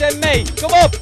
en mee. Kom op.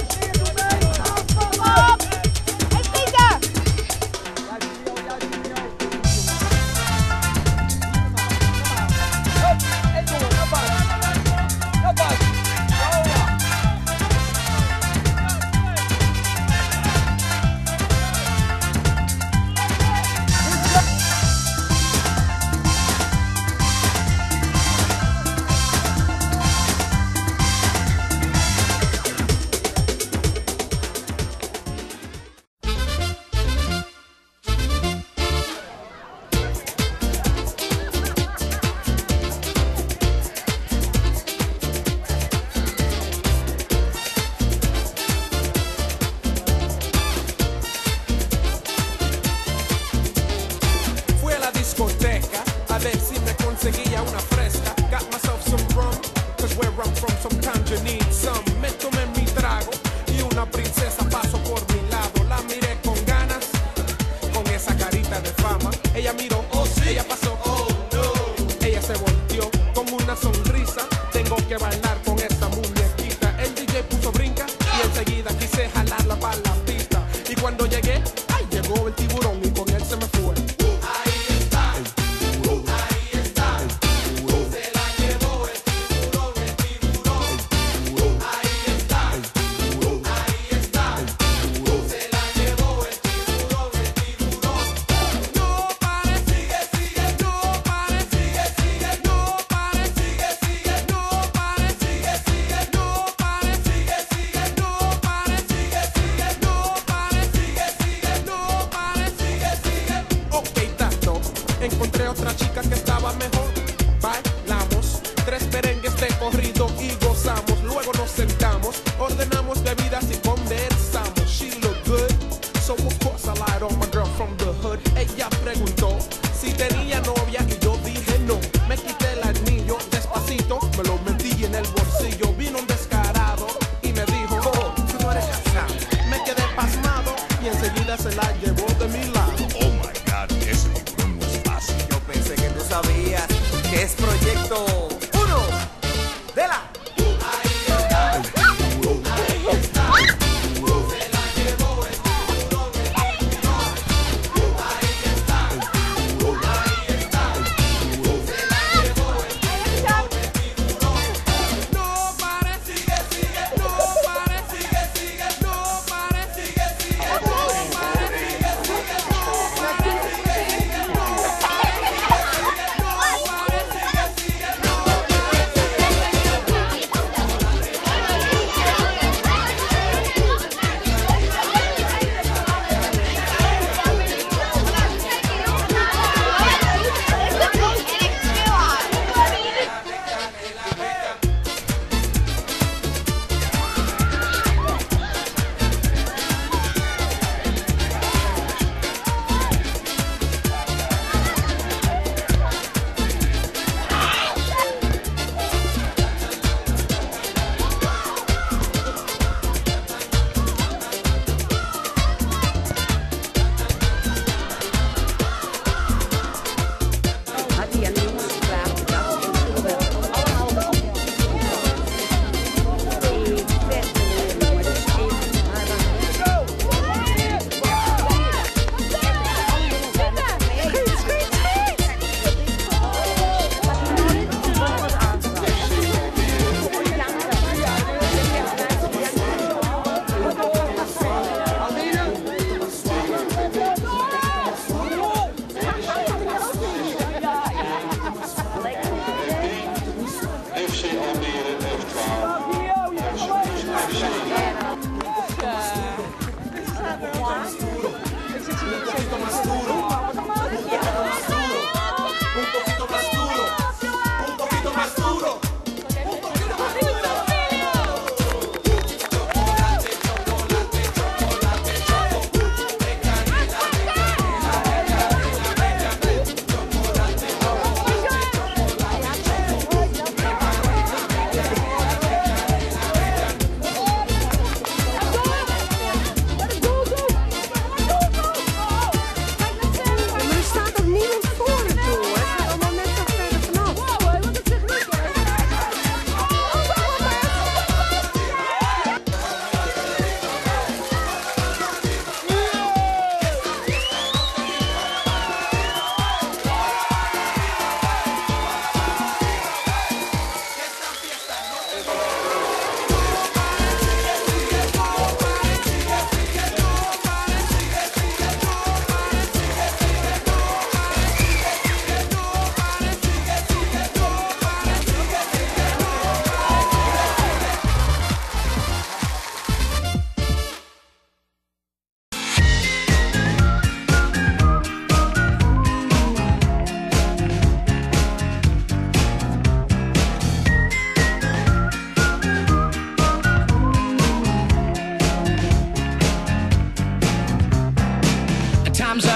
A ver si me conseguía una fresca. Got myself some rum, cause where I'm from sometimes you need some. Me tomé mi trago y una princesa pasó por mi lado. La miré con ganas, con esa carita de fama. Ella miró, oh sí, ella pasó, oh no. Ella se volteó con una sonrisa. Tengo que bailar con esa muñequita. El DJ puso brinca y enseguida quise jalarla para la pista. Y cuando llegué, ay, llegó el tiburón y con él se me fue. Encontré otra chica que estaba mejor. Bailamos 3 merengues de corrido y gozamos. Luego nos sentamos, ordenamos bebidas y conversamos. She looked good, so of course I lied on my girl from the hood. Ella preguntó si tenía novia y yo dije no. Me quité el anillo despacito, me lo metí en el bolsillo. Vino un descarado y me dijo, oh, tú no eres casado. Me quedé pasmado y enseguida se la llevó de mi lado. Oh my God, ese tiburón no es fácil. Yo pensé que tú sabías que es Proyecto 1 de la...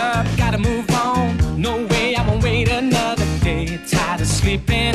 up, gotta move on. No way, I won't wait another day. Tired of sleeping